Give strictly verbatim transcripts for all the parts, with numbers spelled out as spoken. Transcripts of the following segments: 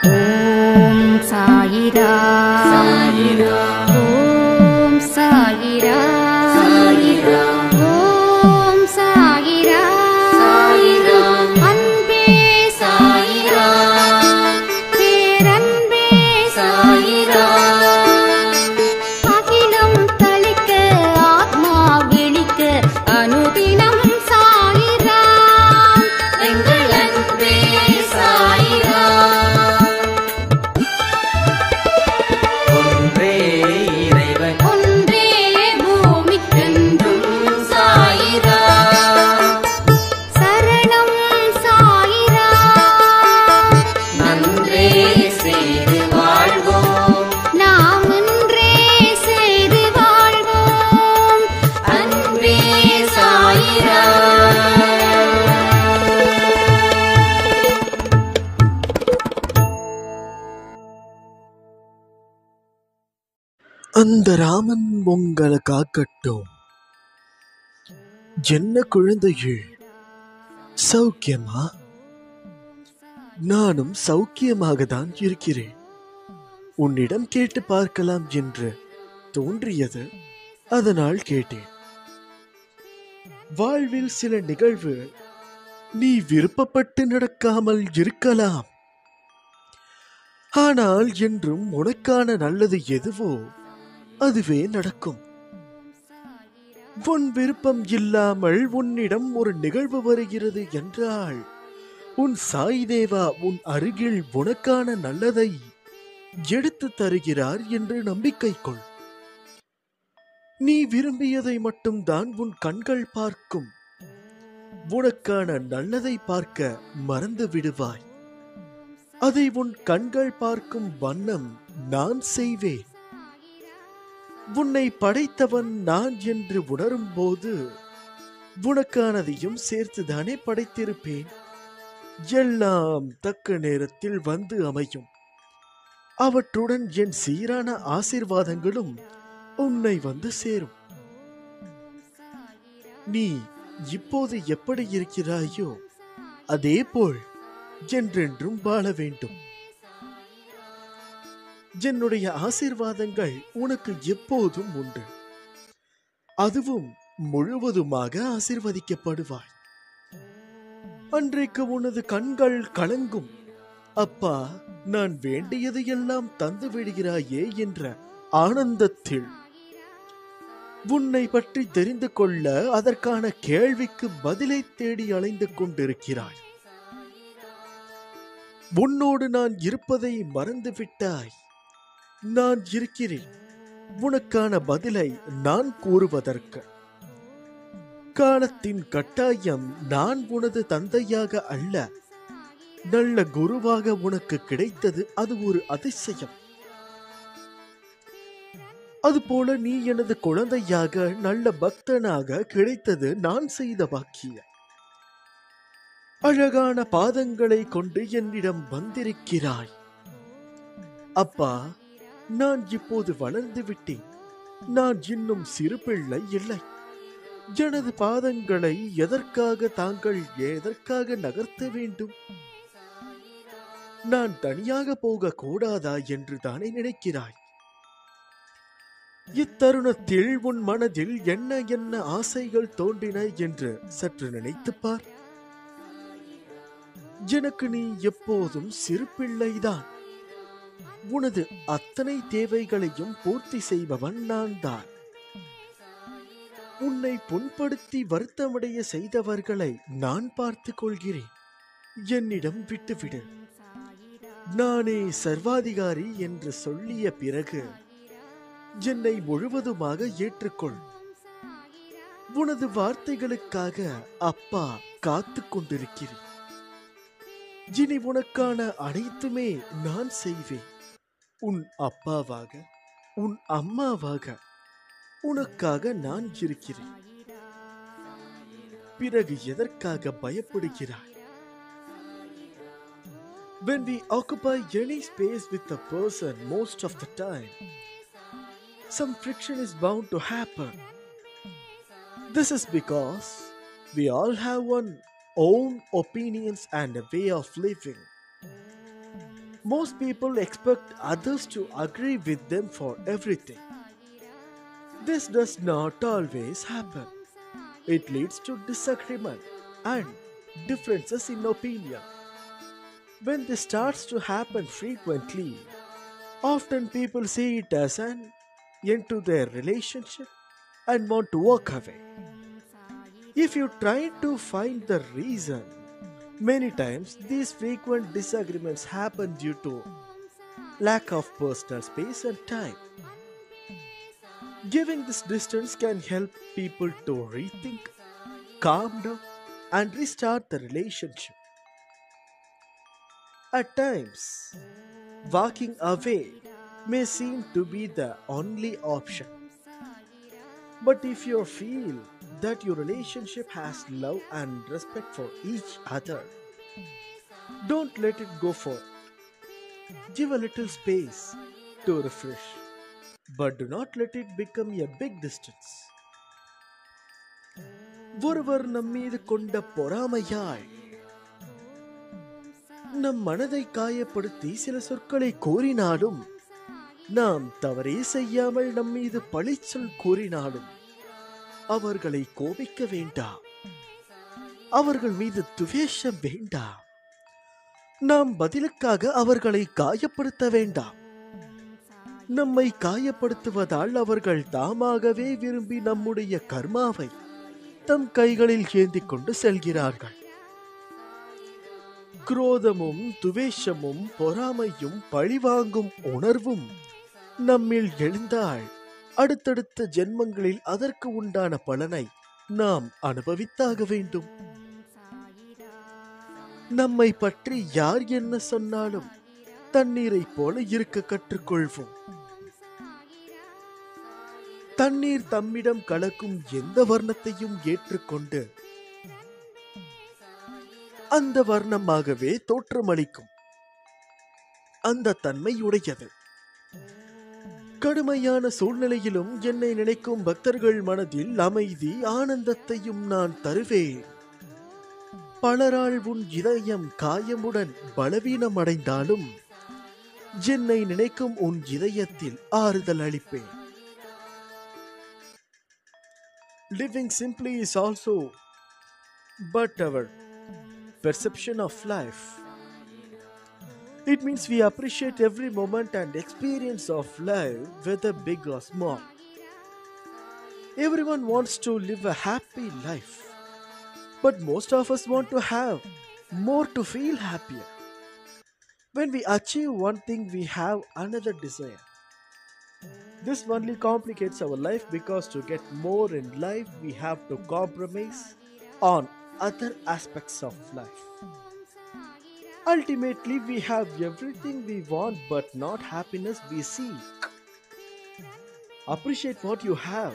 ஓம் சாயிரா சாயிரா ஓம் சாயிரா சாயிரா ஓம் சாயிரா சாயிரா அன்பே சாயிரா பேரன்பே சாயிரா அகிலம் தளிக்க ஆத்மா விழிக்க அனுதினம் சாயிரா எங்கள் அன்பே சாயிரா அந்த ராமன் உங்களை காக்கட்டும். என்ன குழந்தையே, சௌக்கியமா? நானும் சௌக்கியமாக தான் இருக்கிறேன். உன்னிடம் கேட்டு பார்க்கலாம் என்று தோன்றியது, அதனால் கேட்டேன். வாழ்வில் சில நிகழ்வு நீ விருப்பப்பட்டு நடக்காமல் இருக்கலாம். ஆனால் என்றும் உனக்கான நல்லது எதுவோ அதுவே நடக்கும். உன் விருப்பம் இல்லாமல் உன்னிடம் ஒரு நிகழ்வு வருகிறது என்றால் உன் சாய் தேவா உன் அருகில் உனக்கான நல்லதை எடுத்து தருகிறார் என்று நம்பிக்கை கொள். நீ விரும்பியதை மட்டும்தான் உன் கண்கள் பார்க்கும். உனக்கான நல்லதை பார்க்க மறந்து விடுவாய். அதை உன் கண்கள் பார்க்கும் வண்ணம் நான் செய்வேன். உன்னை படைத்தவன் நான் என்று உணரும் போது உனக்கானதையும் சேர்த்துதானே படைத்திருப்பேன். எல்லாம் தக்க நேரத்தில் வந்து அமையும். அவற்றுடன் என் சீரான ஆசீர்வாதங்களும் உன்னை வந்து சேரும். நீ இப்போது எப்படி இருக்கிறாயோ அதே போல் என்றென்றும் வாழ வேண்டும். என்னுடைய ஆசீர்வாதங்கள் உனக்கு எப்போதும் உண்டு. அதுவும் முழுவதுமாக ஆசீர்வதிக்கப்படுவாய். அன்றைக்கு உனது கண்கள் கலங்கும். அப்பா, நான் வேண்டியது எல்லாம் தந்து விடுகிறாயே என்ற ஆனந்தத்தில் உன்னை பற்றி தெரிந்து கொள்ள அதற்கான கேள்விக்கு பதிலை தேடி அலைந்து கொண்டிருக்கிறாய். உன்னோடு நான் இருப்பதை மறந்து விட்டாய். நான் இருக்கிறேன் உனக்கான பதிலை நான் கூறுவதற்கு. காலத்தின் கட்டாயம் நான் உனது தந்தையாக அல்ல, நல்ல குருவாக உனக்கு கிடைத்தது. அது ஒரு அதிசயம். அதுபோல நீ எனது குழந்தையாக நல்ல பக்தனாக கிடைத்தது நான் செய்த பாக்கியம். அழகான பாதங்களை கொண்டு என்னிடம் வந்திருக்கிறாய். அப்பா, நான் இப்போது வளர்ந்து விட்டேன். நான் இன்னும் சிறு பிள்ளை இல்லை. எனது பாதங்களை எதற்காக தாங்கள் எதற்காக நகர்த்த வேண்டும்? நான் தனியாக போக கூடாதா என்று தானே நினைக்கிறாய்? இத்தருணத்தில் உன் மனதில் என்ன என்ன ஆசைகள் தோன்றின என்று சற்று நினைத்துப் பார். எனக்கு நீ எப்போதும் சிறு பிள்ளைதான். உனது அத்தனை தேவைகளையும் பூர்த்தி செய்பவன் நான் தான். உன்னை புண்படுத்தி வருத்தமடைய செய்தவர்களை நான் பார்த்துக் கொள்கிறேன். என்னிடம் விட்டுவிடு. நானே சர்வாதிகாரி என்று சொல்லிய பிறகு என்னை முழுவதுமாக ஏற்றுக்கொள். உனது வார்த்தைகளுக்காக அப்பா காத்து கொண்டிருக்கிறேன். இனி உனக்கான அனைத்துமே நான் செய்வேன். உன் அப்பாவாக, உன் அம்மாவாக உனக்காக நான் இருக்கிறேன். பிறகு எதற்காக பயப்படுகிறாய்? When we occupy any space with a person, most of the time, some friction is bound to happen. This is because we all have one own opinions and a way of living. Most people expect others to agree with them for everything. This does not always happen. It leads to disagreement and differences in opinion. When this starts to happen frequently, often people see it as an end to their relationship and want to walk away. If you try to find the reason, many times these frequent disagreements happen due to lack of personal space and time. Giving this distance can help people to rethink, calm down, and restart the relationship. At times, walking away may seem to be the only option. But if you feel that your relationship has love and respect for each other, don't let it go for. Give a little space to refresh, but do not let it become a big distance. ஒருவர் நம்மீது கொண்ட பொறாமையால் நம் மனதை காயப்படுத்தி சில சொற்களை கூறினாலும், நாம் தவறே செய்யாமல் நம்மீது பழிச்சொல் கூறினாலும் அவர்களை கோபிக்க வேண்டாம். அவர்கள் மீது துவேஷம் வேண்டாம். நாம் பதிலுக்காக அவர்களை காயப்படுத்த வேண்டாம். நம்மை காயப்படுத்துவதால் அவர்கள் தாமாகவே விரும்பி நம்முடைய கர்மாவை தம் கைகளில் ஏந்திக் கொண்டு செல்கிறார்கள். குரோதமும் துவேஷமும் பொறாமையும் பழிவாங்கும் உணர்வும் நம்மில் எழுந்தால் அடுத்தடுத்த ஜென்மங்களில் அதற்கு உண்டான பலனை நாம் அனுபவித்தாக வேண்டும். நம்மை பற்றி யார் என்ன சொன்னாலும் தண்ணீரை போல இருக்க கற்றுக்கொள்வோம். தண்ணீர் தம்மிடம் கலக்கும் எந்த வர்ணத்தையும் ஏற்றுக்கொண்டு அந்த வர்ணமாகவே தோற்றமளிக்கும் அந்த தன்மையுடையது. கடுமையான சூழ்நிலையிலும் என்னை நினைக்கும் பக்தர்கள் மனதில் அமைதி ஆனந்தத்தையும் நான் தருவேன். பலரால் உன் இதயம் காயமுடன் பலவீனம் அடைந்தாலும் என்னை நினைக்கும் உன் இதயத்தில் ஆறுதல் அளிப்பேன். Living simply is also but our perception of life. It means we appreciate every moment and experience of life, whether big or small. Everyone wants to live a happy life, but most of us want to have more to feel happier. When we achieve one thing, we have another desire. This only complicates our life because to get more in life, we have to compromise on other aspects of life. Ultimately, we have everything we want but not happiness we seek. Appreciate what you have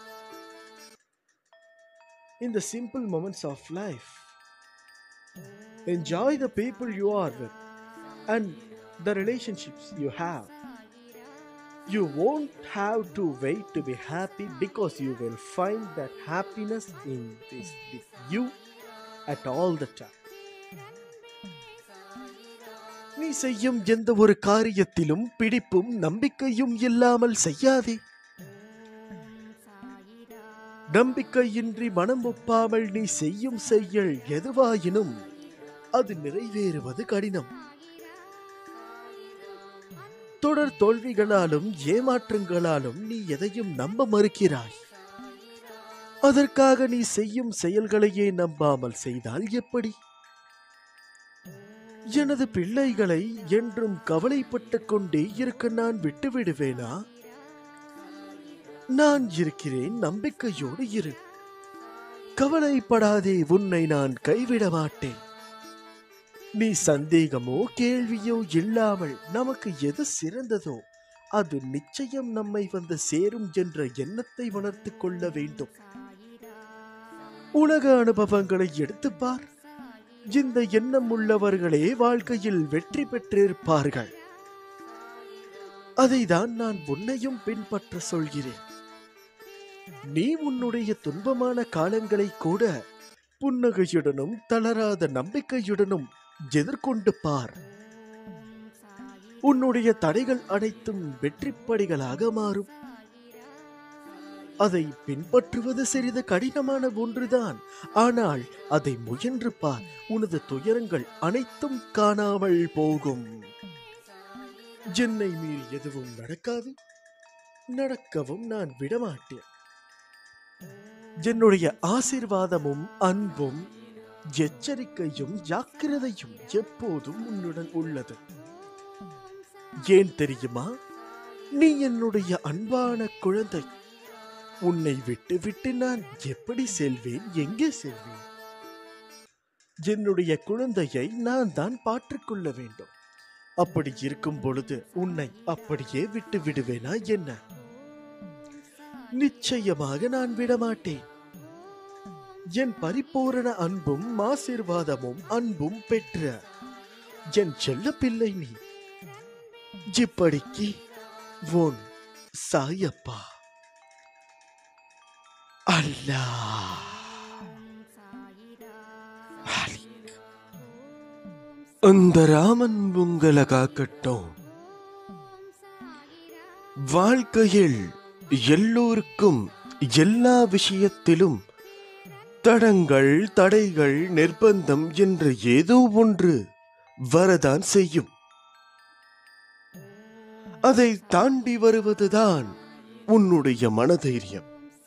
in the simple moments of life. Enjoy the people you are with and the relationships you have. You won't have to wait to be happy because you will find that happiness in this with you at all the time. நீ செய்யும் எந்த ஒரு காரியத்திலும் பிடிப்பும் நம்பிக்கையும் இல்லாமல் செய்யாதே. நம்பிக்கையின்றி மனம் ஒப்பாமல் நீ செய்யும் செயல் எதுவாயினும் அது நிறைவேறுவது கடினம். தொடர் தோல்விகளாலும் ஏமாற்றங்களாலும் நீ எதையும் நம்ப மறுக்கிறாய். அதற்காக நீ செய்யும் செயல்களையே நம்பாமல் செய்தால் எப்படி? எனது பிள்ளைகளை என்றும் கவலைப்பட்டுக் கொண்டே இருக்க நான் விட்டுவிடுவேனா? நான் இருக்கிறேன், நம்பிக்கையோடு இரு. கவலைப்படாதே, உன்னை நான் கைவிட மாட்டேன். நீ சந்தேகமோ கேள்வியோ இல்லாமல் நமக்கு எது சிறந்ததோ அது நிச்சயம் நம்மை வந்து சேரும் என்ற எண்ணத்தை வளர்த்துக் கொள்ள வேண்டும். உலக அனுபவங்களை எடுத்துப்பார். இந்த எண்ணம் உள்ளவர்களே வாழ்க்கையில் வெற்றி பெற்றிருப்பார்கள். அதைதான் நான் உன்னையும் பின்பற்ற சொல்கிறேன். நீ உன்னுடைய துன்பமான காலங்களை கூட புன்னகையுடனும் தளராத நம்பிக்கையுடனும் எதிர்கொண்டு பார். உன்னுடைய தடைகள் அனைத்தும் வெற்றிப்படிகளாக மாறும். அதை பின்பற்றுவது சிறிது கடினமான ஒன்றுதான். ஆனால் அதை முயன்று பார், உனது துயரங்கள் அனைத்தும் காணாமல் போகும். என்னை மீறி எதுவும் நடக்காது, நடக்கவும் நான் விடமாட்டேன். என்னுடைய ஆசீர்வாதமும் அன்பும் எச்சரிக்கையும் ஜாக்கிரதையும் எப்போதும் உன்னுடன் உள்ளது. ஏன் தெரியுமா? நீ என்னுடைய அன்பான குழந்தை. உன்னை விட்டு விட்டு நான் எப்படி செல்வேன்? எங்கே செல்வேன்? என்னுடைய குழந்தையை நான் தான் பார்த்துக்கொள்ள வேண்டும். அப்படி இருக்கும் பொழுது உன்னை அப்படியே விட்டு விடுவேனா என்ன? நிச்சயமாக நான் விடமாட்டேன். என் பரிபூரண அன்பும் ஆசீர்வாதமும் அன்பும் பெற்ற என் செல்ல பிள்ளை நீ. இப்படிக்கு உன் சாயப்பா அல்லாஹ். அந்த ராமன் உங்களை காக்கட்டும். வாழ்க்கையில் எல்லோருக்கும் எல்லா விஷயத்திலும் தடங்கள், தடைகள், நிர்பந்தம் என்ற ஏதோ ஒன்று வரதான் செய்யும். அதை தாண்டி வருவதுதான் உன்னுடைய மனதைரியம்.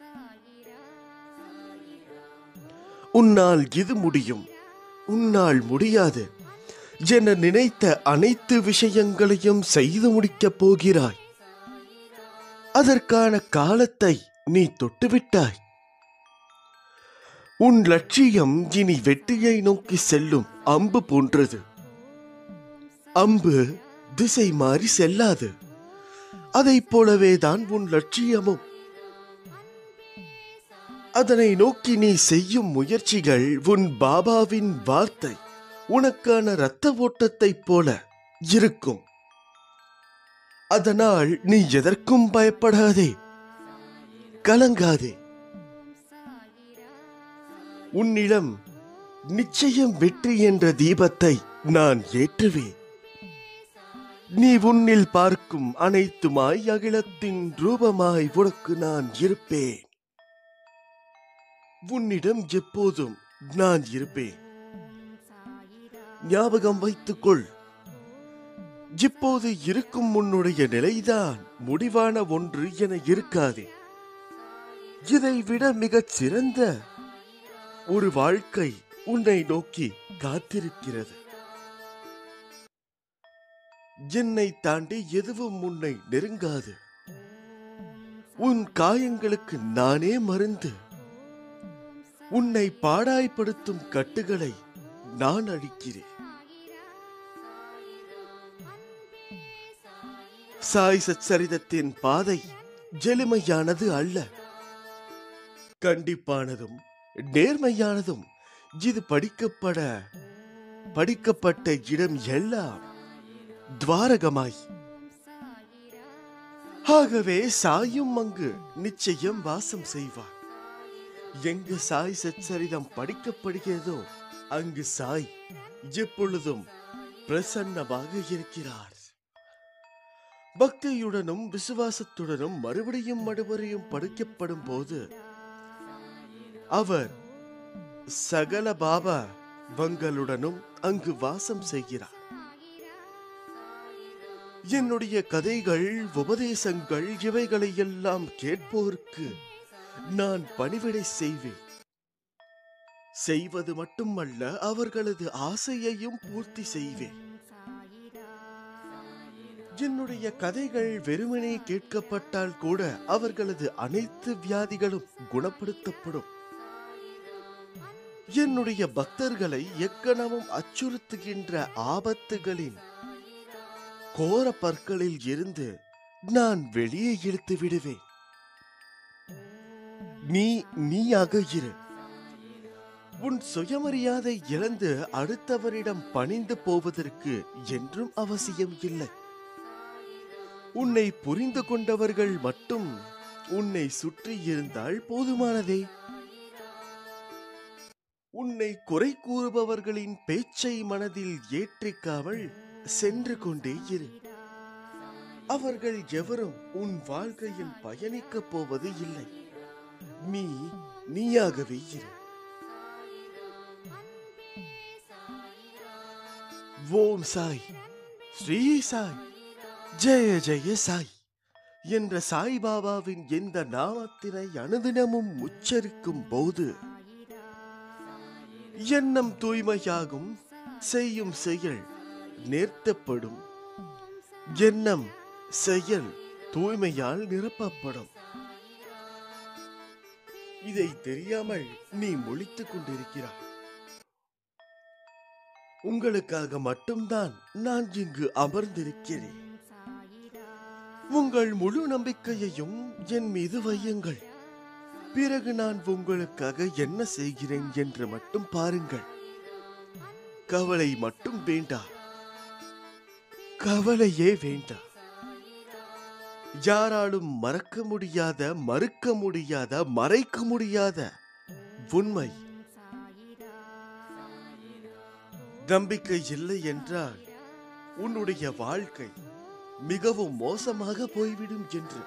உன்னால் இது முடியும், உன்னால் முடியாது என நினைத்த அனைத்து விஷயங்களையும் செய்து முடிக்கப் போகிறாய். அதற்கான காலத்தை நீ தொட்டுவிட்டாய். உன் லட்சியம் இனி வெற்றியை நோக்கி செல்லும் அம்பு போன்றது. அம்பு திசை மாறி செல்லாது. அதைப் போலவேதான் உன் லட்சியமும். அதனை நோக்கி நீ செய்யும் முயற்சிகள் உன் பாபாவின் வார்த்தை உனக்கான இரத்த ஓட்டத்தைப் போல இருக்கும். அதனால் நீ எதற்கும் பயப்படாதே, கலங்காதே. உன்னிடம் நிச்சயம் வெற்றி என்ற தீபத்தை நான் ஏற்றுவேன். நீ உன்னில் பார்க்கும் அனைத்துமாய் அகிலத்தின் ரூபமாய் உனக்கு நான் இருப்பேன். உன்னிடம் எப்போதும் நான் இருப்பேன். ஞாபகம் வைத்துக்கொள், இப்போது இருக்கும் உன்னுடைய நிலைதான் முடிவான ஒன்று என இருக்காதே. இதை விட மிகச் சிறந்த ஒரு வாழ்க்கை உன்னை நோக்கி காத்திருக்கிறது. என்னை தாண்டி எதுவும் உன்னை நெருங்காது. உன் காயங்களுக்கு நானே மருந்து. உன்னை பாடாய்படுத்தும் கட்டுகளை நான் அழிக்கிறேன். சாய் சச்சரிதத்தின் பாதை எளிமையானது அல்ல, கண்டிப்பானதும் நேர்மையானதும். இது படிக்கப்பட படிக்கப்பட்ட இடம் எல்லாம் துவாரகமாய். ஆகவே சாயும் அங்கு நிச்சயம் வாசம் செய்வார். எங்கு சாய் சச்சரிதம் படிக்கப்படுகிறதோ அங்கு சாய் எப்பொழுதும் பிரசன்னமாக இருக்கிறார். பக்தியுடனும் விசுவாசத்துடனும் மறுபடியும் மறுபடியும் படிக்கப்படும் போது அவர் சகல பாபா வங்களுடனும் அங்கு வாசம் செய்கிறார். என்னுடைய கதைகள், உபதேசங்கள் இவைகளை எல்லாம் கேட்போருக்கு நான் பணிவிடை செய்வேன். செய்வது மட்டுமல்ல, அவர்களது ஆசையையும் பூர்த்தி செய்வேன். என்னுடைய கதைகள் வெறுமனே கேட்கப்பட்டால் கூட அவர்களது அனைத்து வியாதிகளும் குணப்படுத்தப்படும். என்னுடைய பக்தர்களை எக்கணமும் அச்சுறுத்துகின்ற ஆபத்துகளின் கோர பற்களில் இருந்து நான் வெளியே இழுத்து விடுவேன். நீ நீயாக இரு. உன் சுயமரியாதை இழந்து அடுத்தவரிடம் பணிந்து போவதற்கு என்றும் அவசியம் இல்லை. உன்னை புரிந்து கொண்டவர்கள் மட்டும் உன்னை சுற்றி இருந்தால் போதுமானதே. உன்னை குறை கூறுபவர்களின் பேச்சை மனதில் ஏற்றிக்காமல் சென்று கொண்டே இரு. அவர்கள் எவரும் உன் வாழ்க்கையில் பயணிக்கப் போவது இல்லை. நீ நீயாகவே இரு. ஓம் சாய், ஸ்ரீ சாய், ஜெய ஜெய சாய் என்ற சாய்பாபாவின் எந்த நாமத்தினை அனுதினமும் உச்சரிக்கும் போது எண்ணம் தூய்மையாகும், செய்யும் செயல் நேர்த்தப்படும். எண்ணம் செயல் தூய்மையால் நிரப்பப்படும். இதை தெரியாமல் நீ முழித்துக் கொண்டிருக்கிறாய். உங்களுக்காக மட்டும்தான் நான் இங்கு அமர்ந்திருக்கிறேன். உங்கள் முழு நம்பிக்கையையும் என் மீது வையுங்கள். பிறகு நான் உங்களுக்காக என்ன செய்கிறேன் என்று மட்டும் பாருங்கள். கவலை மட்டும் வேண்டாம், கவலையே வேண்டாம். யாராலும் மறக்க முடியாத, மறுக்க முடியாத, மறைக்க முடியாத உண்மை. நம்பிக்கை இல்லை என்றால் உன்னுடைய வாழ்க்கை மிகவும் மோசமாக போய்விடும் என்று.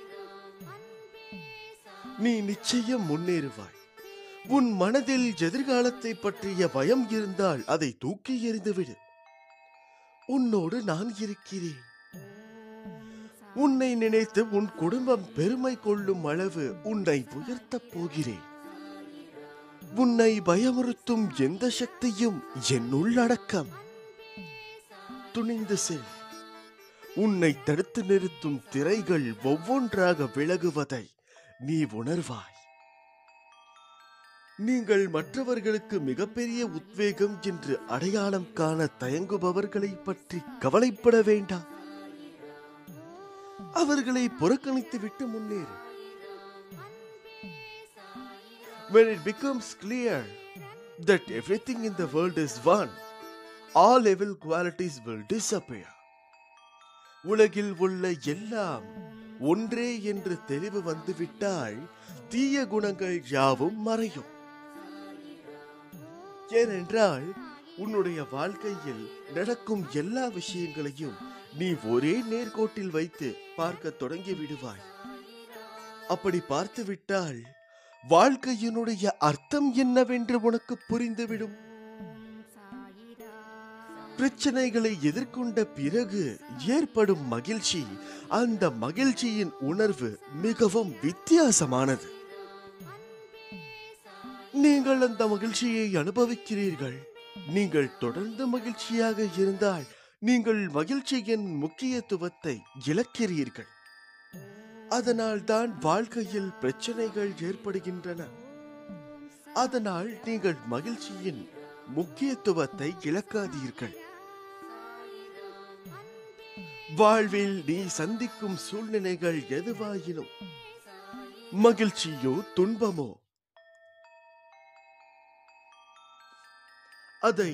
நீ நிச்சயம் முன்னேறுவாய். உன் மனதில் எதிர்காலத்தை பற்றிய பயம் இருந்தால் அதை தூக்கி எறிந்துவிடு. உன்னோடு நான் இருக்கிறேன். உன்னை நினைத்து உன் குடும்பம் பெருமை கொள்ளும் அளவு உன்னை உயர்த்தப் போகிறேன். உன்னை பயமுறுத்தும் எந்த சக்தியும் என்னுள் அடக்கம். துணிந்து செல். உன்னை தடுத்து நிறுத்தும் திரைகள் ஒவ்வொன்றாக விலகுவதை நீ உணர்வாய். நீங்கள் மற்றவர்களுக்கு மிகப்பெரிய உத்வேகம் என்று அடையாளம் காண தயங்குபவர்களை பற்றி கவலைப்பட வேண்டாம். அவர்களை புறக்கணித்து விட்டு முன்னேறு. When it becomes clear that everything in the world is one, all evil qualities will disappear. உலகில் உள்ள எல்லாம் ஒன்றே என்று தெளிவு வந்துவிட்டால் தீய குணங்கள் யாவும் மறையும். ஏனென்றால் உன்னுடைய வாழ்க்கையில் நடக்கும் எல்லா விஷயங்களையும் நீ ஒரே நேர்கோட்டில் வைத்து பார்க்க தொடங்கி விடுவாய். அப்படி பார்த்து விட்டால் வாழ்க்கையினுடைய அர்த்தம் என்னவென்று உனக்கு புரிந்துவிடும். பிரச்சனைகளை எதிர்கொண்ட பிறகு ஏற்படும் மகிழ்ச்சி, அந்த மகிழ்ச்சியின் உணர்வு மிகவும் வித்தியாசமானது. நீங்கள் அந்த மகிழ்ச்சியை அனுபவிக்கிறீர்கள். நீங்கள் தொடர்ந்து மகிழ்ச்சியாக இருந்தால் நீங்கள் மகிழ்ச்சியின் முக்கியத்துவத்தை இழக்கிறீர்கள். அதனால் தான் வாழ்க்கையில் பிரச்சனைகள் ஏற்படுகின்றன. அதனால் நீங்கள் மகிழ்ச்சியின் முக்கியத்துவத்தை இழக்காதீர்கள். வாழ்வில் நீ சந்திக்கும் சூழ்நிலைகள் எதுவாயினும், மகிழ்ச்சியோ துன்பமோ, அதை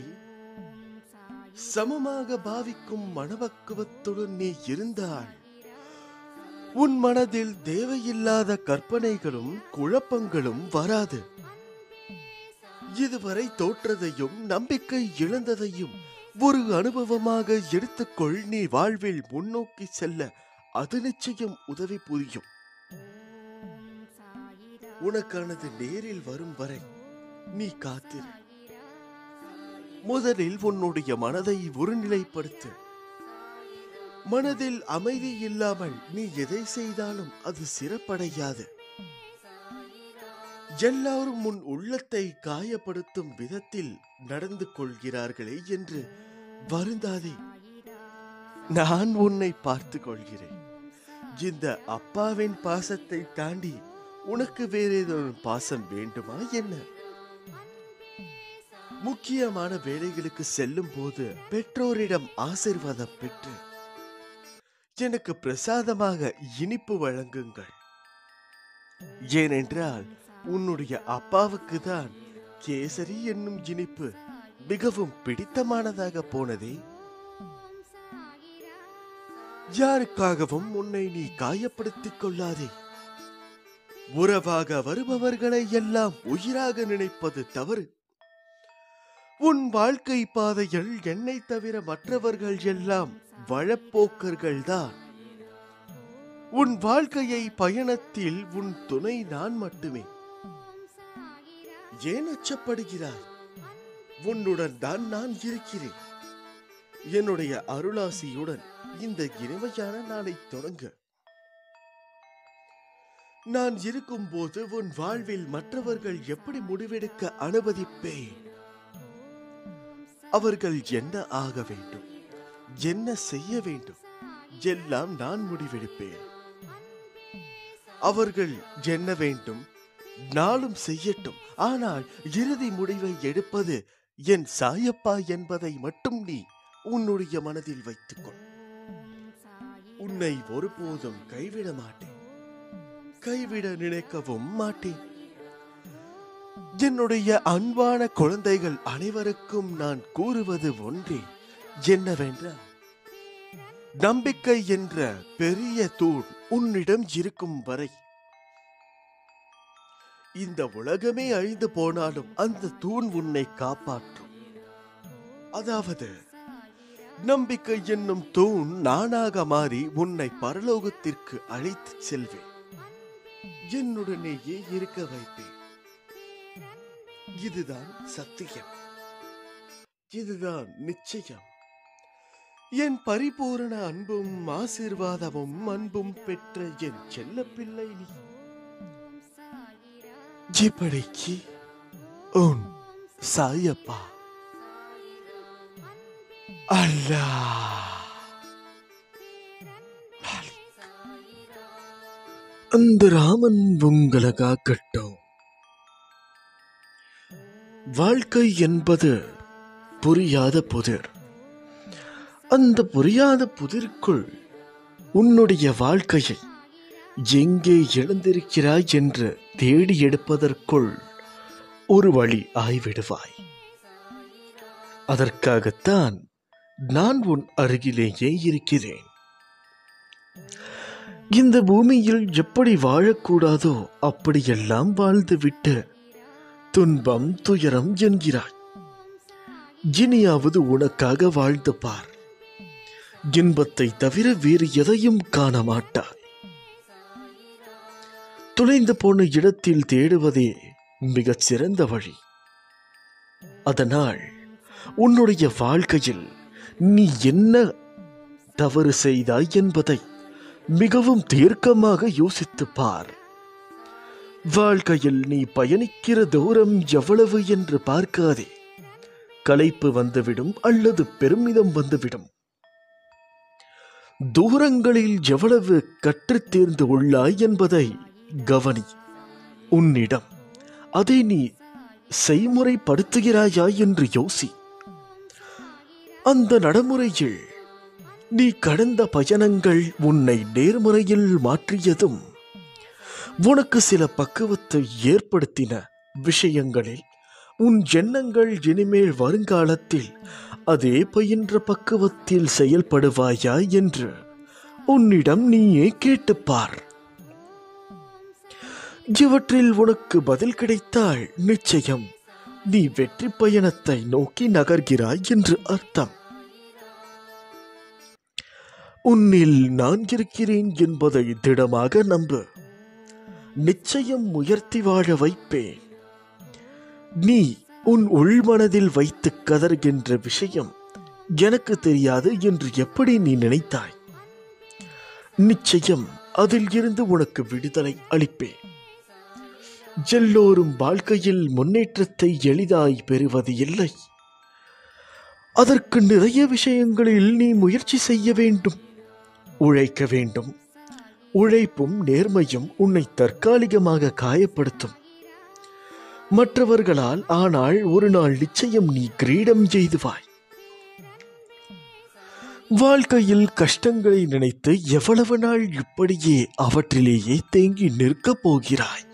சமமாக பாவிக்கும் மனப்பக்குவத்துடன் நீ இருந்தால் உன் மனதில் தேவையில்லாத கற்பனைகளும் குழப்பங்களும் வராது. இதுவரை தோற்றதையும் நம்பிக்கை இழந்ததையும் ஒரு அனுபவமாக எடுத்துக்கொள். நீ வாழ்வில் முன்னோக்கி செல்ல அது நிச்சயம் உதவி புரியும். உனக்கானது நேரில் வரும் வரை நீ காத்திரு. முதலில் உன்னுடைய மனதை ஒருநிலைப்படுத்து. மனதில் அமைதி இல்லாமல் நீ எதை செய்தாலும் அது சிறப்படையாது. எல்லாரும் உன் உள்ளத்தை காயப்படுத்தும் விதத்தில் நடந்து கொள்கிறார்களே என்று வருந்தாதே. நான் உன்னை பார்த்து கொள்கிறேன். இந்த அப்பாவின் பாசத்தை தாண்டி உனக்கு வேறு ஏதோ பாசம் வேண்டுமா என்ன? முக்கியமான வேலைகளுக்கு செல்லும் போது பெற்றோரிடம் ஆசீர்வாதம் பெற்று எனக்கு பிரசாதமாக இனிப்பு வழங்குங்கள். ஏனென்றால் உன்னுடைய அப்பாவுக்கு தான் கேசரி என்னும் இனிப்பு மிகவும் பிடித்தமானதாக போனதே. யாருக்காகவும் உன்னை நீ காயப்படுத்திக் கொள்ளாதே. உறவாக வருபவர்களை எல்லாம் உயிராக நினைப்பது தவறு. உன் வாழ்க்கை பாதையில் என்னை தவிர மற்றவர்கள் எல்லாம் வழப்போக்கர்கள் தான். உன் வாழ்க்கையை பயணத்தில் உன் துணை நான் மட்டுமே. ஏன் அச்சப்படுகிறாய்? உன்னுடன் தான் நான் இருக்கிறேன். என்னுடைய அருளாசியுடன் இந்த இனிமையான நாளை தொடங்க. நான் இருக்கும் போது உன் வாழ்வில் மற்றவர்கள் எப்படி முடிவெடுக்க அனுமதிப்பேன்? அவர்கள் என்ன ஆக வேண்டும், என்ன செய்ய வேண்டும், எல்லாம் நான் முடிவெடுப்பேன். அவர்கள் என்ன வேண்டும் நாளும் செய்யட்டும். ஆனால் இறுதி முடிவை எடுப்பது என் சாயப்பா என்பதை மட்டும் நீ உன்னுடைய மனதில் வைத்துக்கொள். உன்னை ஒருபோதும் கைவிட மாட்டேன், கைவிட நினைக்கவும் மாட்டேன். என்னுடைய அன்பான குழந்தைகள் அனைவருக்கும் நான் கூறுவது ஒன்றே, என்னவென்றால் நம்பிக்கை என்ற பெரிய தூண் உன்னிடம் இருக்கும் வரை இந்த உலகமே அழிந்து போனாலும் அந்த தூண் உன்னை காப்பாற்றும். அதாவது நம்பிக்கை என்னும் தூண் நானாக மாறி உன்னை பரலோகத்திற்கு அழைத்து செல்வேன், என்னுடனேயே இருக்க வைப்பேன். இதுதான் சத்தியம், இதுதான் நிச்சயம். என் பரிபூரண அன்பும் ஆசீர்வாதமும் அன்பும் பெற்ற என் செல்ல பிள்ளை நீ. இப்படிக்கு உன் சாயப்பா. அல்லாஹ் அந்த ராமன் உங்களை காக்கட்டும். வாழ்க்கை என்பது புரியாத புதிர். அந்த புரியாத புதிருக்குள் உன்னுடைய வாழ்க்கையை எங்கே இழந்திருக்கிறாய் என்று தேடி எடுப்பதற்குள் ஒரு வழி ஆய்விடுவாய். அதற்காகத்தான் நான் உன் அருகிலேயே இருக்கிறேன். இந்த பூமியில் எப்படி வாழக்கூடாதோ அப்படியெல்லாம் வாழ்ந்துவிட்டு துன்பம் துயரம் என்கிறாய். இனியாவது உனக்காக வாழ்ந்து பார். இன்பத்தை தவிர வேறு எதையும் காண மாட்டாய். தொலைந்து போன இடத்தில் தேடுவதே மிகச் சிறந்த வழி. அதனால் உன்னுடைய வாழ்க்கையில் நீ என்ன தவறு செய்தாய் என்பதை மிகவும் தீர்க்கமாக யோசித்து பார். வாழ்க்கையில் நீ பயணிக்கிற தூரம் எவ்வளவு என்று பார்க்காதே. களைப்பு வந்துவிடும் அல்லது பெருமிதம் வந்துவிடும். தூரங்களில் எவ்வளவு கற்றுத் தேர்ந்து உள்ளாய் என்பதை கவனி. உன்னிடம் அதை நீ செய்முறைப்படுத்துகிறாயா என்று யோசி. அந்த நடைமுறையில் நீ கடந்த பயணங்கள் உன்னை நேர்முறையில் மாற்றியதும் உனக்கு சில பக்குவத்தை ஏற்படுத்தின விஷயங்களில் உன் எண்ணங்கள் இனிமேல் வருங்காலத்தில் அதே பயின்ற பக்குவத்தில் செயல்படுவாயா என்று உன்னிடம் நீயே கேட்டுப்பார். இவற்றில் உனக்கு பதில் கிடைத்தால் நிச்சயம் நீ வெற்றி பயணத்தை நோக்கி நகர்கிறாய் என்று அர்த்தம். உன்னில் நான் இருக்கிறேன் என்பதை திடமாக நம்பு. நிச்சயம் உயர்த்தி வாழ வைப்பேன். நீ உன் உள்மனதில் வைத்து கதறுகின்ற விஷயம் எனக்கு தெரியாது என்று எப்படி நீ நினைத்தாய்? நிச்சயம் அதில் இருந்து உனக்கு விடுதலை அளிப்பேன். எல்லோரும் வாழ்க்கையில் முன்னேற்றத்தை எளிதாய் பெறுவது இல்லை. அதற்கு நிறைய விஷயங்களில் நீ முயற்சி செய்ய வேண்டும், உழைக்க வேண்டும். உழைப்பும் நேர்மையும் உன்னை தற்காலிகமாக காயப்படுத்தும் மற்றவர்களால். ஆனால் ஒரு நாள் நிச்சயம் நீ கிரீடம் செய்துவாய். வாழ்க்கையில் கஷ்டங்களை நினைத்து எவ்வளவு நாள் இப்படியே அவற்றிலேயே தேங்கி நிற்கப் போகிறாய்?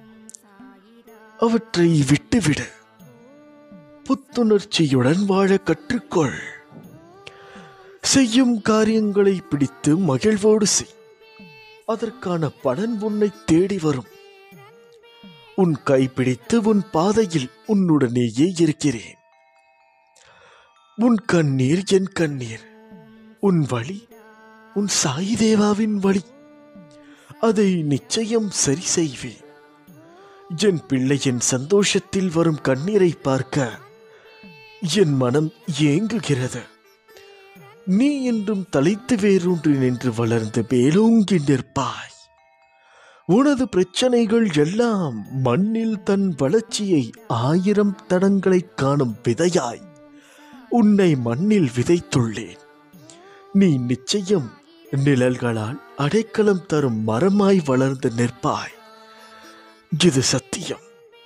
அவற்றை விட்டுவிடு. புத்துணர்ச்சியுடன் வாழ கற்றுக்கொள். செய்யும் காரியங்களை பிடித்து மகிழ்வோடு செய். அதற்கான பலன் உன்னை தேடி வரும். உன் கைப்பிடித்து உன் பாதையில் உன்னுடனேயே இருக்கிறேன். உன் கண்ணீர் என் கண்ணீர், உன் வழி உன் சாய் தேவாவின் வழி. அதை நிச்சயம் சரி செய்வேன். என் பிள்ளையின் சந்தோஷத்தில் வரும் கண்ணீரை பார்க்க என் மனம் ஏங்குகிறது. நீ என்றும் தலைத்து வேரூன்றி நின்று வளர்ந்து மேலோங்கி நிற்பாய். உனது பிரச்சனைகள் எல்லாம் மண்ணில் தன் வளர்ச்சியை ஆயிரம் தடங்களை காணும் விதையாய் உன்னை மண்ணில் விதைத்துள்ளேன். நீ நிச்சயம் நிழல்களால் அடைக்கலம் தரும் மரமாய் வளர்ந்து நிற்பாய். இது சத்தியம்.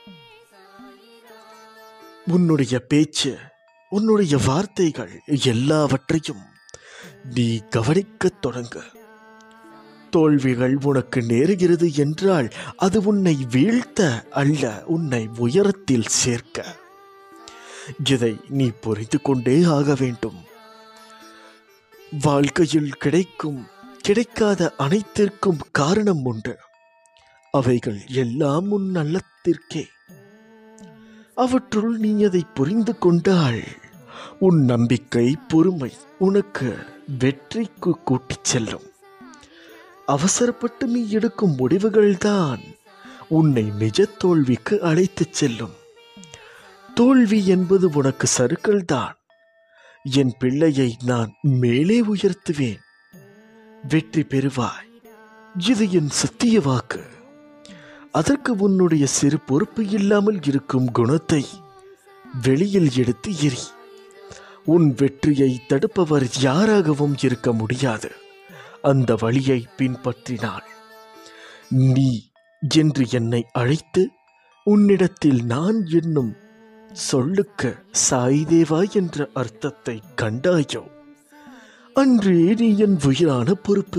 உன்னுடைய பேச்சு, உன்னுடைய வார்த்தைகள் எல்லாவற்றையும் நீ கவனிக்கத் தொடங்க. தோல்விகள் உனக்கு நேருகிறது என்றால் அது உன்னை வீழ்த்த அல்ல, உன்னை உயரத்தில் சேர்க்க. இதை நீ புரிந்து கொண்டே ஆக வேண்டும். வாழ்க்கையில் கிடைக்கும் கிடைக்காத அனைத்திற்கும் காரணம் உண்டு. அவைகள் எல்லாம் உன் நல்லத்திற்கே. அவற்றுள் நீ அதை புரிந்து கொண்டால் உன் நம்பிக்கை, பொறுமை உனக்கு வெற்றிக்கு கூட்டிச் செல்லும். அவசரப்பட்டு நீ எடுக்கும் முடிவுகள்தான் உன்னை நிஜ தோல்விக்கு அழைத்துச் செல்லும். தோல்வி என்பது உனக்கு சறுக்கல் தான். என் பிள்ளையை நான் மேலே உயர்த்துவேன். வெற்றி பெறுவாய். இது என் சத்திய வாக்கு. அதற்கு உன்னுடைய சிறு பொறுப்பு இல்லாமல் இருக்கும் குணத்தை வெளியில் எடுத்து எறி. உன் வெற்றியை தடுப்பவர் யாராகவும் இருக்க முடியாது. அந்த வழியை பின்பற்றினாள். நீ என்று என்னை அழைத்து உன்னிடத்தில் நான் என்னும் சொல்லுக்கு சாய்தேவா என்ற அர்த்தத்தை கண்டாயோ அன்றே நீ என் உயிரான பொறுப்பு.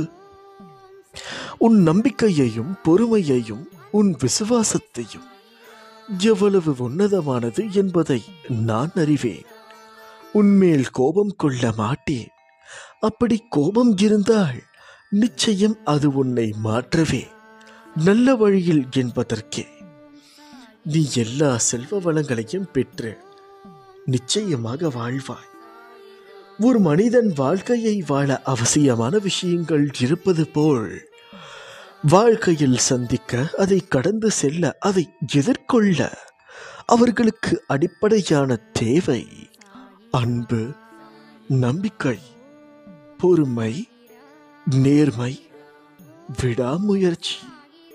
உன் நம்பிக்கையையும் பொறுமையையும் உன் விசுவாசத்தையும் எவ்வளவு உன்னதமானது என்பதை நான் அறிவேன். உன்மேல் கோபம் கொள்ள மாட்டேன். அப்படி கோபம் இருந்தால் நிச்சயம் அது உன்னை மாற்றவே நல்ல வழியில் என்பதற்கே. நீ எல்லா செல்வ வளங்களையும் பெற்று நிச்சயமாக வாழ்வாய். ஒரு மனிதன் வாழ்க்கையை வாழ அவசியமான விஷயங்கள் இருப்பது போல் வாழ்க்கையில் சந்திக்க, அதை கடந்து செல்ல, அதை எதிர்கொள்ள அவர்களுக்கு அடிப்படையான தேவை அன்பு, நம்பிக்கை, பொறுமை, நேர்மை, விடாமுயற்சி.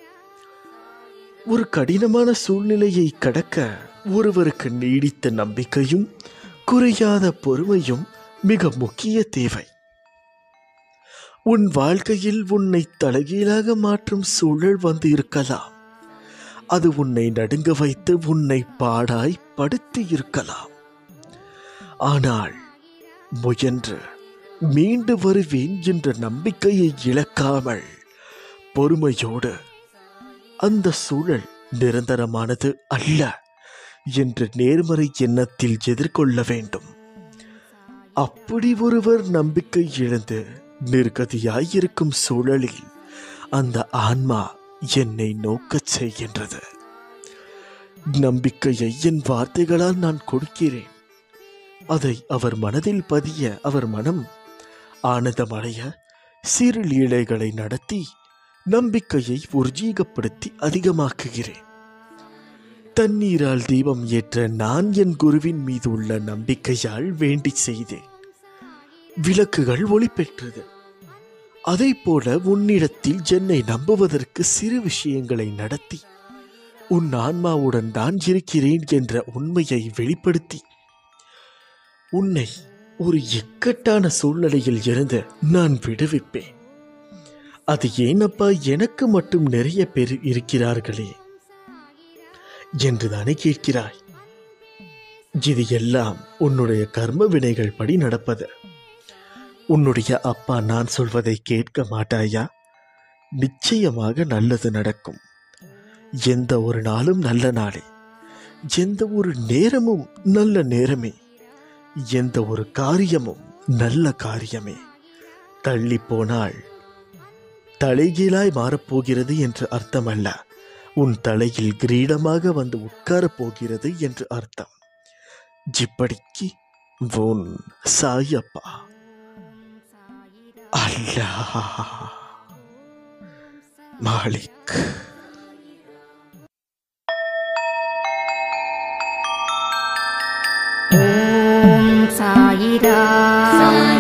ஒரு கடினமான சூழ்நிலையை கடக்க ஒருவருக்கு நீடித்த நம்பிக்கையும் குறையாத பொறுமையும் மிக முக்கிய தேவை. உன் வாழ்க்கையில் உன்னை தலைகீழாக மாற்றும் சூழல் வந்து இருக்கலாம். அது உன்னை நடுங்க வைத்து உன்னை பாடாய் படுத்தி இருக்கலாம். ஆனால் முயன்று மீண்டு வருவேன் என்ற நம்பிக்கையை இழக்காமல் பொறுமையோடு அந்த சூழல் நிரந்தரமானது அல்ல என்ற நேர்மறை எண்ணத்தில் எதிர்கொள்ள வேண்டும். அப்படி ஒருவர் நம்பிக்கை இழந்து நிர்கதியாயிருக்கும் சூழலில் அந்த ஆன்மா என்னை நோக்கச் செய்கின்றது. நம்பிக்கையை என் வார்த்தைகளால் நான் கொடுக்கிறேன். அதை அவர் மனதில் பதிய, அவர் மனம் ஆனந்தமடைய சிறு லீலைகளை நடத்தி நம்பிக்கையை உர்ஜீகப்படுத்தி அதிகமாக்குகிறேன். தண்ணீரால் தீபம் ஏற்ற நான் என் குருவின் மீது உள்ள நம்பிக்கையால் வேண்டி செய்தேன். விளக்குகள் ஒளி பெற்றது. அதை போல உன்னிடத்தில் என்னை நம்புவதற்கு சிறு விஷயங்களை நடத்தி உன் ஆன்மாவுடன் நான் இருக்கிறேன் என்ற உண்மையை வெளிப்படுத்தி உன்னை ஒரு இக்கட்டான சூழ்நிலையில் இருந்து நான் விடுவிப்பேன். அது ஏனப்பா, எனக்கு மட்டும் நிறைய பேர் இருக்கிறார்களே என்றுதானே கேட்கிறாய். இது எல்லாம் உன்னுடைய கர்ம வினைகள் படி நடப்பது. உன்னுடைய அப்பா நான் சொல்வதை கேட்க மாட்டாயா? நிச்சயமாக நல்லது நடக்கும். எந்த ஒரு நாளும் நல்ல நாளே, எந்த ஒரு நேரமும் நல்ல நேரமே, எந்த ஒரு காரியமும் நல்ல காரியமே. தள்ளி போனால் தலைகீழாய் மாறப்போகிறது என்று அர்த்தம் அல்ல. உன் தலையில் கிரீடமாக வந்து உட்காரப் போகிறது என்று அர்த்தம். இப்படிக்கு உன் சாயப்பா. அல்லாஹ். Malik. Om Sai Ram.